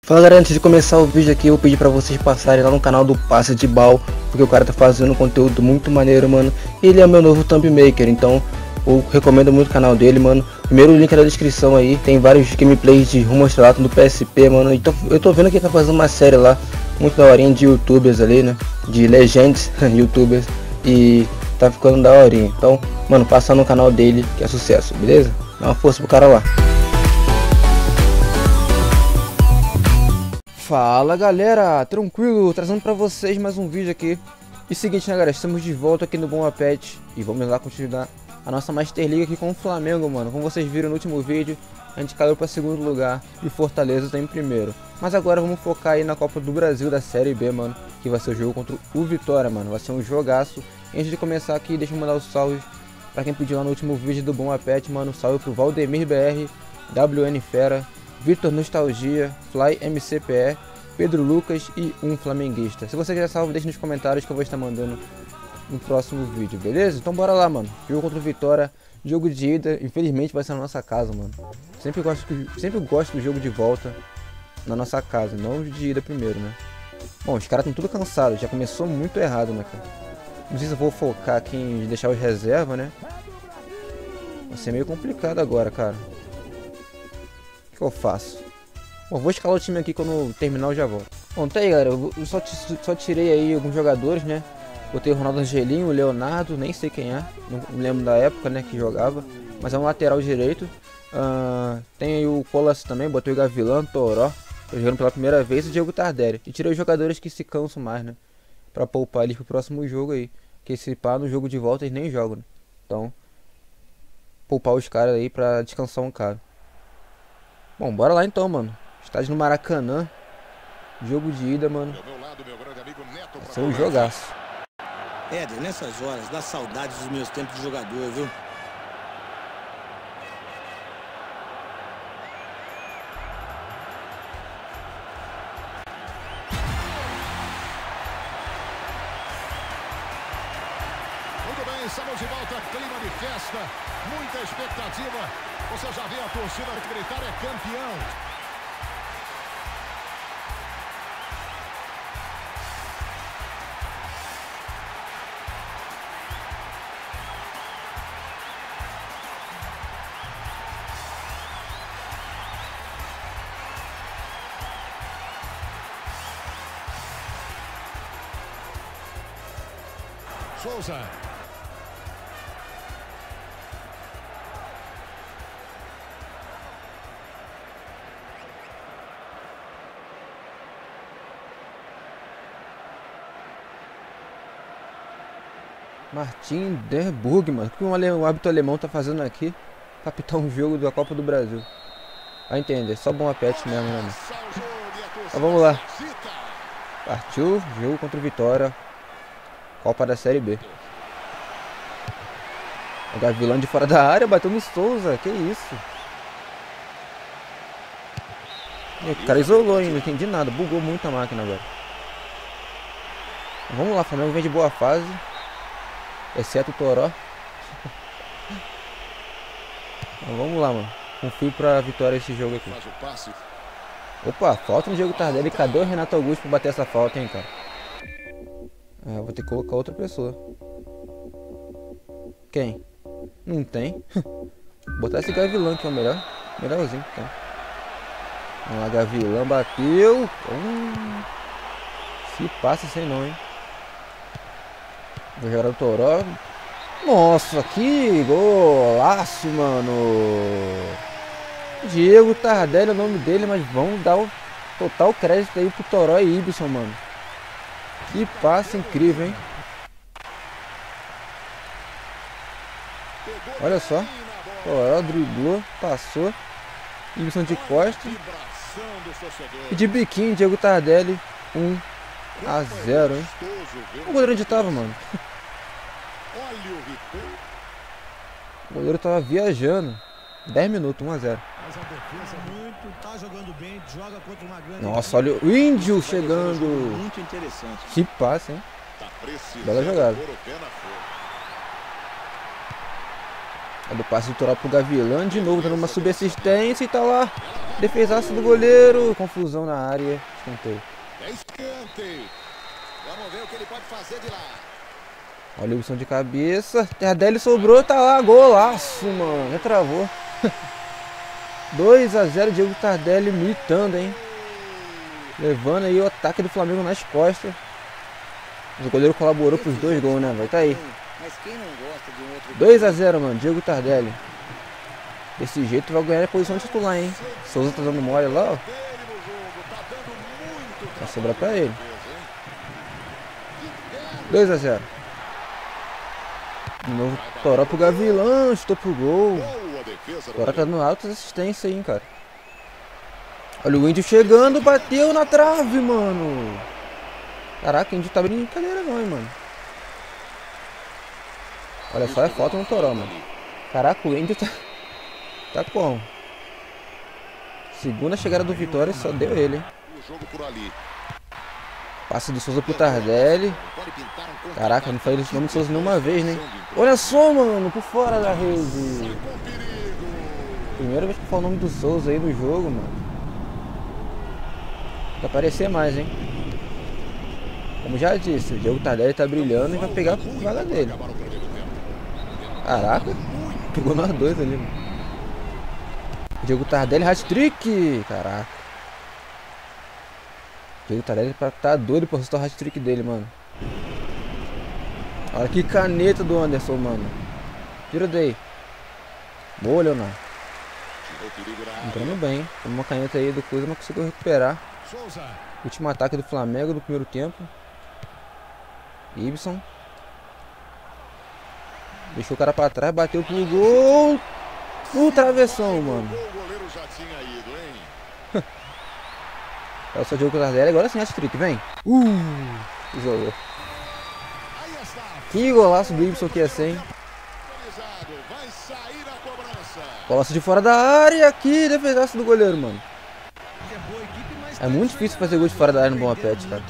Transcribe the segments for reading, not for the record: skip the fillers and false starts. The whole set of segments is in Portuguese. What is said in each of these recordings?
Fala galera, antes de começar o vídeo aqui eu pedi pra vocês passarem lá no canal do Passe de Bal, porque o cara tá fazendo um conteúdo muito maneiro, mano. Ele é meu novo thumb maker, então eu recomendo muito o canal dele, mano. Primeiro link na descrição aí, tem vários gameplays de Rumo ao Estrelato do PSP, mano. Então eu tô vendo que ele tá fazendo uma série lá, muito daorinha de youtubers ali, né, de legends, youtubers, e tá ficando daorinha. Então, mano, passa no canal dele que é sucesso, beleza? Dá uma força pro cara lá. Fala galera, tranquilo, trazendo pra vocês mais um vídeo aqui. E seguinte, né galera, estamos de volta aqui no Bom Apet e vamos lá continuar a nossa Master League aqui com o Flamengo, mano. Como vocês viram no último vídeo, a gente caiu para segundo lugar e Fortaleza está em primeiro. Mas agora vamos focar aí na Copa do Brasil da Série B, mano, que vai ser o jogo contra o Vitória, mano. Vai ser um jogaço. E antes de começar aqui, deixa eu mandar os salves pra quem pediu lá no último vídeo do Bom Apet, mano. Salve pro Valdemir BR, WN Fera, Vitor Nostalgia, Fly MCPE, Pedro Lucas e um flamenguista. Se você quiser salve, deixe nos comentários que eu vou estar mandando no próximo vídeo, beleza? Então bora lá, mano. Jogo contra o Vitória, jogo de ida, infelizmente vai ser na nossa casa, mano. Sempre gosto do jogo de volta na nossa casa, não de ida primeiro, né? Bom, os caras estão tudo cansados, já começou muito errado, né, cara? Não sei se eu vou focar aqui em deixar os reservas, né? Vai ser meio complicado agora, cara. O que eu faço? Bom, vou escalar o time aqui quando terminar eu já volto. Bom, tá aí galera, eu só tirei aí alguns jogadores, né? Botei o Ronaldo Angelinho, o Leonardo, nem sei quem é, não lembro da época, né, que jogava. Mas é um lateral direito. Tem aí o Colas também, botei o Gavilã, Toró, tô jogando pela primeira vez, e o Diego Tardelli. E tirei os jogadores que se cansam mais, né? Pra poupar eles pro próximo jogo aí. Porque se pá, no jogo de volta eles nem jogam, né? Então, poupar os caras aí pra descansar um cara. Bom, bora lá então, mano. Estádio no Maracanã. Jogo de ida, mano. Vai ser um jogaço. Éder, nessas horas, dá saudades dos meus tempos de jogador, viu? Muito bem, estamos de volta, clima de festa, muita expectativa. Você já vê a torcida gritar, é campeão. Souza. Martin Derburg, mano. O que um árbitro alemão tá fazendo aqui pra apitar um jogo da Copa do Brasil? Vai entender, só Bom Apet mesmo, né, mano? Então vamos lá. Partiu, jogo contra o Vitória. Copa da Série B. O Gavilã de fora da área bateu no Souza. Que isso? E o cara isolou, hein? Não entendi nada. Bugou muito a máquina agora. Vamos lá, o Flamengo vem de boa fase. Exceto o Toró. Então, vamos lá, mano. Confio pra vitória esse jogo aqui. Opa, falta no Diego Tardelli. Cadê o Renato Augusto pra bater essa falta, hein, cara? Vou ter que colocar outra pessoa. Quem? Não tem. Botar esse Gavilã que é o melhorzinho que tem. Vamos lá, Gavilã bateu. Se passa sem não, hein? Vou jogar o Toró. Nossa, que golaço, mano. Diego Tardelli é o nome dele, mas vamos dar o total crédito aí pro Toró e Ibson, mano. Que passe incrível, hein? Olha só. Toró driblou, passou. Ibson de costa. E de biquinho, Diego Tardelli. 1-0, hein? O goleiro onde tava, mano? O goleiro tava viajando. 10 minutos, 1-0. Nossa, olha o Índio chegando. Muito interessante. Que passe, hein? Bela jogada. Olha o passe do Toró pro Gavilã, de novo dando uma subassistência e tá lá. Defesaço do goleiro, confusão na área, escanteio. É escanteio. Vamos ver o que ele pode fazer de lá. Olha o Ibson de cabeça, Tardelli sobrou, tá lá, golaço, mano, já travou. 2 a 0, Diego Tardelli mitando, hein. Levando aí o ataque do Flamengo nas costas. O goleiro colaborou pros 2 gols, né, vai tá aí. 2 a 0, mano, Diego Tardelli. Desse jeito vai ganhar a posição titular, hein. Souza tá dando mole lá, ó. Vai sobrar pra ele. 2 a 0. De novo, Toró pro Gavilã, estou pro gol. Agora tá dando altas assistências aí, hein, cara. Olha o Índio chegando, bateu na trave, mano. Caraca, o Índio tá brincadeira não, hein, mano. Olha só, é falta no Toró, mano. Caraca, o Índio tá como? Segunda chegada do Vitória, só deu ele, hein. Passe do Souza pro Tardelli. Caraca, não falei esse nome do Souza nenhuma vez, né? Olha só, mano, por fora da rede. Primeira vez que eu falo o nome do Souza aí no jogo, mano. Vai aparecer mais, hein? Como já disse, o Diego Tardelli tá brilhando e vai pegar a vaga dele. Caraca, pegou nós 2 ali, mano. Diego Tardelli, hat-trick. Caraca. Diego Tardelli tá doido pra soltar o hat-trick dele, mano. Olha que caneta do Anderson, mano. Tira daí. Boa, Leonardo. Entrando bem. Tomou uma caneta aí do Coisa, mas conseguiu recuperar. Último ataque do Flamengo do primeiro tempo. Ibson. Deixou o cara pra trás, bateu pro gol. No travessão, mano. É o seu Diego Tardelli, agora sim, hat-trick, vem. Isolou. Que golaço do Ibson que é sem. Golaço de fora da área, que defesaço do goleiro, mano. É muito difícil fazer gol de fora da área no Bom Apete, cara.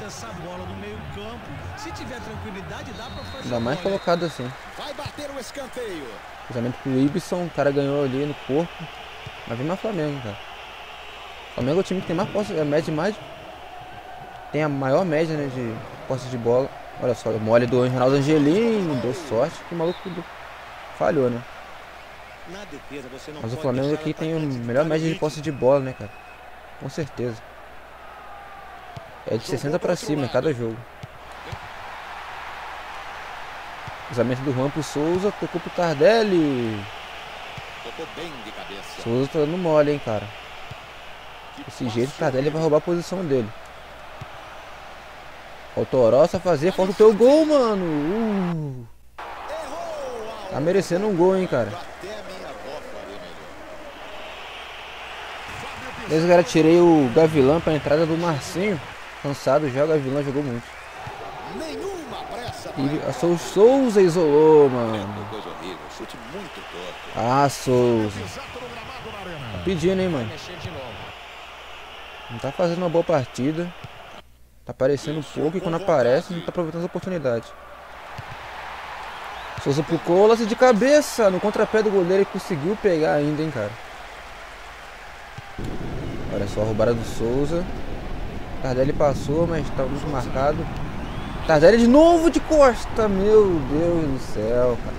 Ainda mais colocado assim. Cruzamento pro Ibson, o cara ganhou ali no corpo. Mas vem mais Flamengo, cara. Flamengo é o time que tem mais posse, tem a maior média, né, de posse de bola. Olha só, o mole do Ronaldo Angelino, deu sorte, que o maluco falhou, né? Mas o Flamengo aqui tem a melhor média de posse de bola, né, cara? Com certeza. É de 60 pra cima em cada jogo. Cruzamento do Juan pro Souza, tocou pro Tardelli. Souza tá dando mole, hein, cara. Desse jeito o Tardelli vai roubar a posição dele. Olha o Toró só fazer, falta o teu gol, mano. Tá merecendo um gol, hein, cara. Beleza, galera, tirei o Gavilã pra entrada do Marcinho. Cansado já, o Gavilã jogou muito. E o Souza isolou, mano. Ah, Souza. Tá pedindo, hein, mano. Não tá fazendo uma boa partida. Tá aparecendo um pouco e quando aparece não tá aproveitando as oportunidades. Souza pro Colas de cabeça no contrapé do goleiro e conseguiu pegar ainda, hein, cara. Olha só a roubada do Souza. Tardelli passou, mas tá muito marcado. Tardelli de novo de costa. Meu Deus do céu, cara.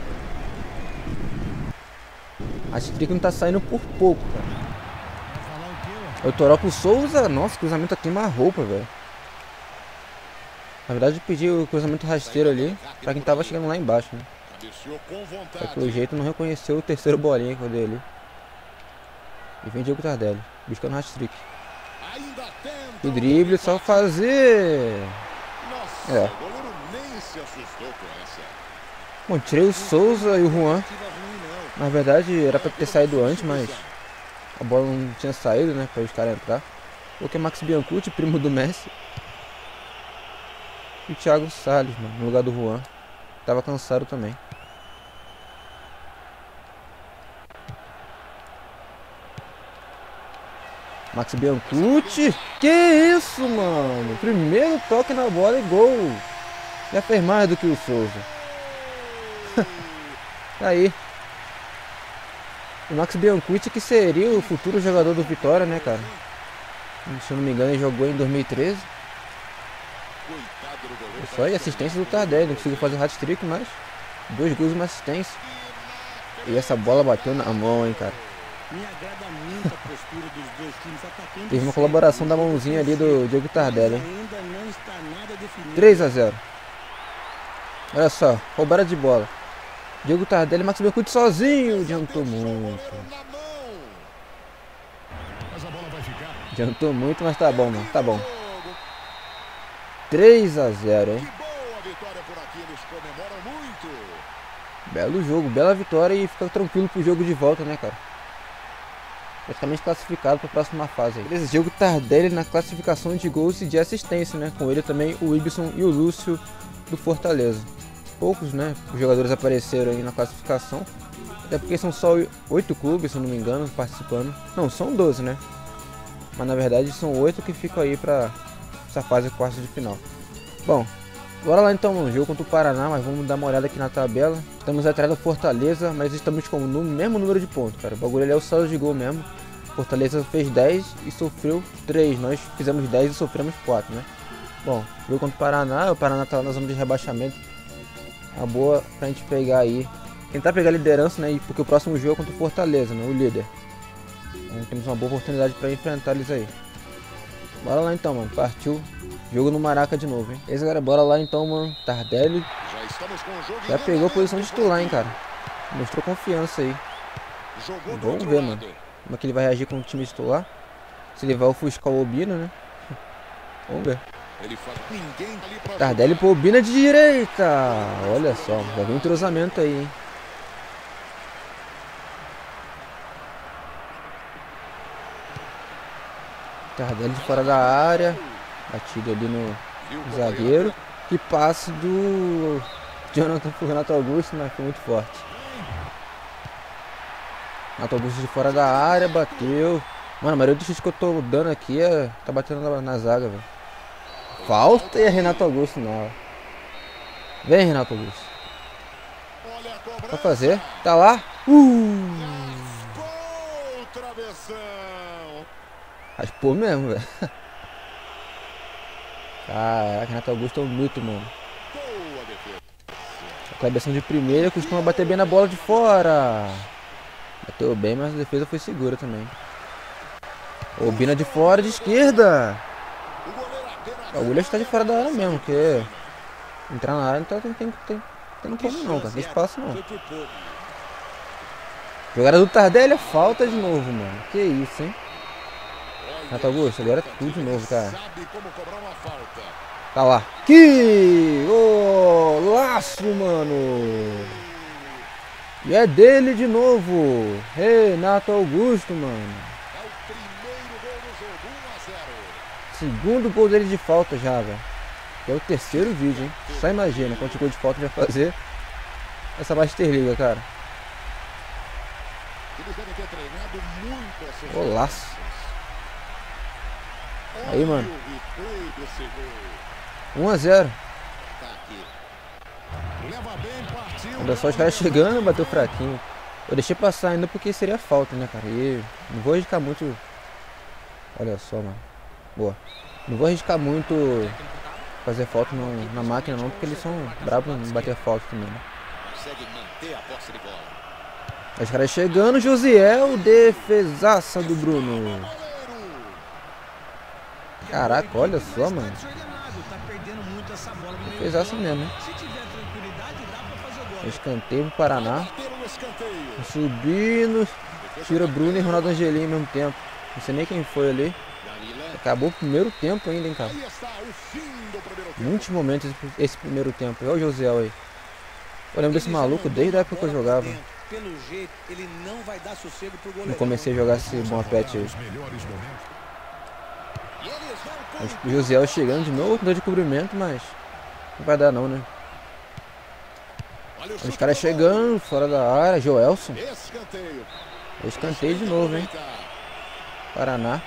A hat-trick não tá saindo por pouco, cara. O Toró pro Souza. Nossa, cruzamento aqui uma roupa, velho. Na verdade eu pedi o cruzamento rasteiro ali pra quem tava chegando lá embaixo, né? Só que pelo jeito não reconheceu o terceiro bolinha que eu dei ali. E vem Diego Tardelli, buscando o hat-trick. O drible, só fazer. É. Bom, tirei o Souza e o Juan. Na verdade era pra ter saído antes, mas a bola não tinha saído, né? Pra os caras entrar. Coloquei Max Biancucci, primo do Messi. E o Thiago Salles, mano, no lugar do Juan. Tava cansado também. Max Biancucci. Que isso, mano? Primeiro toque na bola e gol. Já fez mais do que o Souza. Aí. O Max Biancucci, que seria o futuro jogador do Vitória, né, cara? Se eu não me engano, ele jogou em 2013. Só aí assistência do Tardelli, não conseguiu fazer hat-trick, mas 2 gols e uma assistência. E essa bola bateu na mão, hein, cara. Me agrada muito a postura dos dois times atacando. Teve uma colaboração da mãozinha ali do Diego Tardelli, hein? Ainda não está nada definido. 3 a 0. Olha só, roubada de bola. Diego Tardelli, Max Biancucci sozinho. Adiantou muito. Adiantou muito, mas tá bom, mano. Tá bom. 3 a 0, hein? Belo jogo, bela vitória e fica tranquilo pro jogo de volta, né, cara? Praticamente classificado para a próxima fase aí. Beleza, Diego Tardelli na classificação de gols e de assistência, né? Com ele também o Ibson e o Lúcio do Fortaleza. Poucos, né, os jogadores apareceram aí na classificação. Até porque são só 8 clubes, se eu não me engano, participando. Não, são 12, né? Mas na verdade são 8 que ficam aí para essa fase quarta de final. Bom, bora lá então no jogo contra o Paraná, mas vamos dar uma olhada aqui na tabela. Estamos atrás do Fortaleza, mas estamos com o mesmo número de pontos, cara. O bagulho ali é o saldo de gol mesmo. Fortaleza fez 10 e sofreu 3. Nós fizemos 10 e sofremos 4, né? Bom, jogo contra o Paraná tá lá na zona de rebaixamento. Uma boa pra gente pegar aí. Tentar pegar a liderança, né? Porque o próximo jogo é contra o Fortaleza, né? O líder. Então temos uma boa oportunidade pra enfrentar eles aí. Bora lá então, mano. Partiu. Jogo no Maraca de novo, hein? Esse galera, bora lá então, mano. Tardelli já pegou a posição de titular, hein, cara. Mostrou confiança aí. Vamos ver, mano. Como é que ele vai reagir com o time titular. Se ele vai ofuscar o Obina, né? Vamos ver. Tardelli pro Obina de direita. Olha só, já vem um entrosamento aí, hein? Tardelli de fora da área. Batido ali no zagueiro. Que passe do Jonathan pro Renato Augusto, mas foi muito forte. Renato Augusto de fora da área, bateu. Mano, a maioria dos chutes que eu tô dando aqui tá batendo na zaga, velho. Falta e é Renato Augusto não. Vem, Renato Augusto. Pra fazer. Tá lá. Raspou mesmo, velho. Caraca, Renato Augusto é um mito, mano. A cabeção de primeira costuma bater bem na bola de fora. Bateu bem, mas a defesa foi segura também. Obina de fora, de esquerda. O Willian está de fora da área mesmo, porque entrar na área não tem como não, cara. Não tem espaço não. Jogada do Tardelli é falta de novo, mano. Que isso, hein? Renato Augusto, agora é tudo de novo, cara. Tá lá. Que laço, mano. E é dele de novo. Renato Augusto, mano. Segundo gol dele de falta já, velho. É o terceiro vídeo, hein? Só imagina quanto gol de falta vai fazer essa Master Liga, cara. Golaço. Aí, mano. 1 a 0. Olha só os caras chegando, bateu fraquinho. Eu deixei passar ainda porque seria falta, né, cara? E não vou arriscar muito. Olha só, mano. Boa. Não vou arriscar muito fazer falta na máquina não, porque eles são bravos em bater falta também, né? Os caras chegando, Josiel, defesaça do Bruno. Caraca, olha só, mano. Defesaça mesmo, hein? Escanteio pro Paraná. Subindo. Tira Bruno e Ronaldo Angelim ao mesmo tempo. Não sei nem quem foi ali. Acabou o primeiro tempo ainda, hein, cara. Muitos momentos esse primeiro tempo. Olha o Josiel aí. Eu lembro desse maluco desde a época que eu jogava. Não comecei a jogar esse bom pet aí. O Josiel chegando de novo, deu de cobrimento, mas não vai dar não, né? Os caras chegando, fora da área. Joelson. Escanteio de novo, hein? Paraná.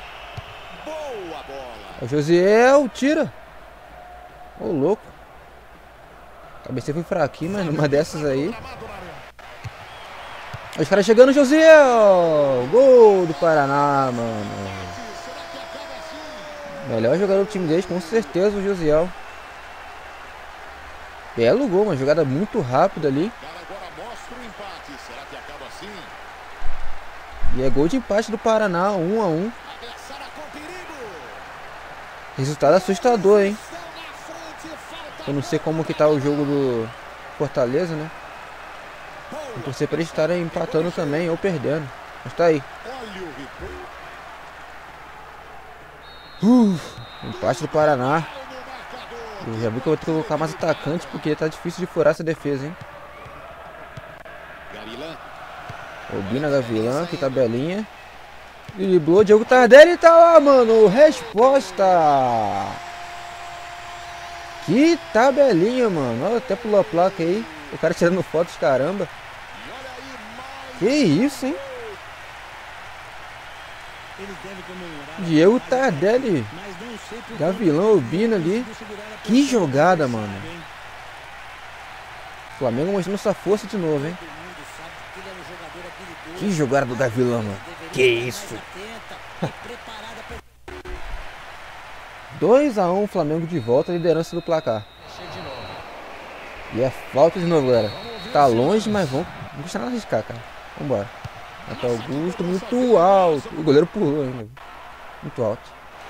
O Josiel, tira. Ô, louco. Cabeceio foi fraquinho, mas numa dessas aí. Os caras chegando, Josiel! Gol do Paraná, mano. Melhor jogador do time deles, com certeza, o Josiel. Belo gol, uma jogada muito rápida ali. E é gol de empate do Paraná, 1 a 1. Resultado assustador, hein? Eu não sei como que tá o jogo do Fortaleza, né? Vou torcer para eles estarem empatando também ou perdendo. Mas tá aí. Empate do Paraná. Eu já vi que eu vou ter que colocar mais atacante porque tá difícil de furar essa defesa, hein? Obina, Gavilã, que tabelinha. Driblou, Diego Tardelli tá lá, mano. Resposta. Que tabelinha, mano. Olha, até pulou a placa aí. O cara tirando fotos, caramba. Que isso, hein? Diego Tardelli. Gavilã, Obina ali. Que jogada, mano. Flamengo mostrando essa força de novo, hein? Que jogada do Gavilã, mano. Que isso. 2 a 1, Flamengo de volta, liderança do placar. E é falta de novo, galera. Tá longe, mas vamos. Não custa nada arriscar, cara. Vambora. Até Augusto, muito alto. O goleiro pulou ainda. Muito alto.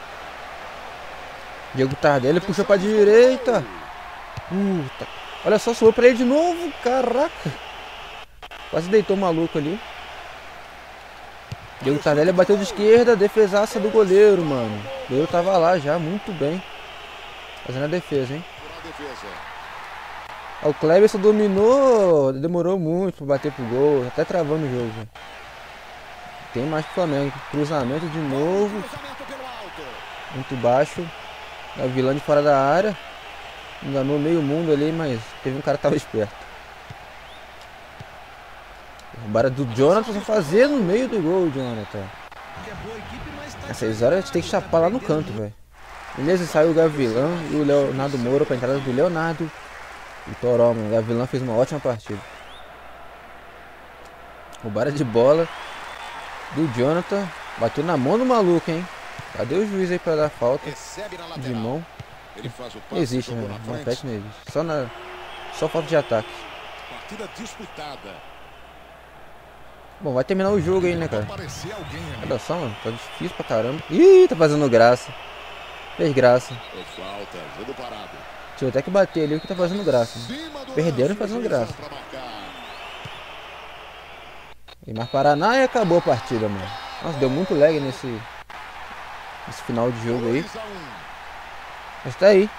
Diego Tardelli puxou pra direita. Puta. Olha só, sobrou pra ele de novo. Caraca. Quase deitou o maluco ali. Diego Tardelli bateu de esquerda. Defesaça do goleiro, mano. O goleiro tava lá já, muito bem. Fazendo a defesa, hein. O Cleberson dominou. Demorou muito pra bater pro gol. Até travando o jogo, velho. Tem mais pro Flamengo. Cruzamento de novo. Muito baixo. Gavilã de fora da área. Enganou meio mundo ali, mas teve um cara que tava esperto. Roubaram do Jonathan, fazer no meio do gol, Jonathan. Essas horas a gente tem que chapar lá no canto, velho. Beleza, saiu o Gavilã e o Leonardo Moura pra entrada do Leonardo. E Toró, mano. O Gavilã fez uma ótima partida. Roubaram de bola do Jonathan. Bateu na mão do maluco, hein? Cadê o juiz aí pra dar falta de mão? Não existe, né? Não pet não existe. Só falta de ataque. Partida disputada. Bom, vai terminar o jogo aí, né, cara? Olha só, mano. Tá difícil pra caramba. Ih, tá fazendo graça. Fez graça. Tinha até que bater ali o que tá fazendo graça. Né? Perderam fazendo graça. E mais Paraná e acabou a partida, mano. Nossa, deu muito lag nesse final de jogo aí. Mas tá aí.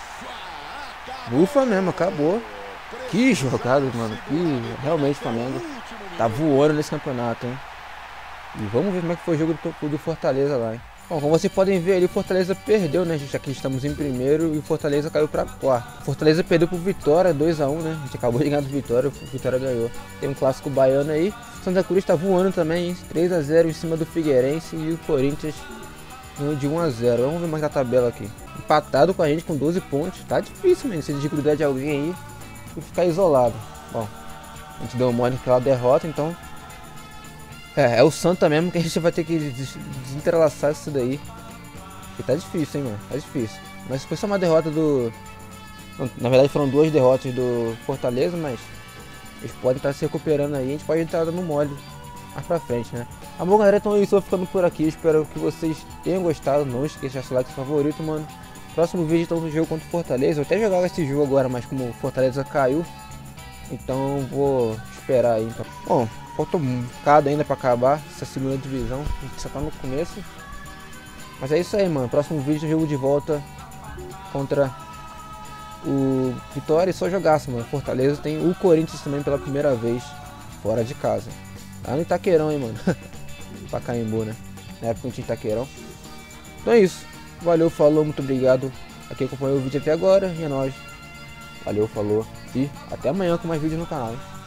Ufa mesmo, acabou. Que jogada, mano. Que realmente o Flamengo tá voando nesse campeonato, hein. E vamos ver como é que foi o jogo do Fortaleza lá, hein. Bom, como vocês podem ver ali, o Fortaleza perdeu, né? Já que estamos em primeiro e o Fortaleza caiu pra quarto. O Fortaleza perdeu pro Vitória, 2 a 1, né? A gente acabou de ganhar do Vitória, o Vitória ganhou. Tem um clássico baiano aí. Santa Cruz tá voando também, hein? 3 a 0 em cima do Figueirense e o Corinthians de 1 a 0. Vamos ver mais na tabela aqui. Empatado com a gente com 12 pontos. Tá difícil, mano, se desgrudar de alguém aí e ficar isolado. Bom, a gente deu um mole pela derrota, então... É o Santa mesmo que a gente vai ter que desentrelaçar isso daí. Porque tá difícil, hein, mano. Tá difícil. Mas foi só uma derrota do... Na verdade foram 2 derrotas do Fortaleza, mas... Eles podem estar se recuperando aí. A gente pode entrar dando mole mais pra frente, né? Ah, bom, galera, então eu estou ficando por aqui. Espero que vocês tenham gostado. Não esqueça de deixar seu like favorito, mano. Próximo vídeo então do jogo contra o Fortaleza. Eu até jogava esse jogo agora, mas como o Fortaleza caiu, então vou esperar aí. Então. Bom, falta um bocado ainda pra acabar essa segunda divisão. A gente só tá no começo. Mas é isso aí, mano. Próximo vídeo do jogo de volta contra o Vitória. E só jogaço, mano. Fortaleza tem o Corinthians também pela primeira vez fora de casa. Lá no Itaquerão, hein, mano. Pacaembu, né? Na época não tinha Itaquerão. Então é isso. Valeu, falou, muito obrigado a quem acompanhou o vídeo até agora. E é nóis. Valeu, falou. E até amanhã com mais vídeos no canal, hein?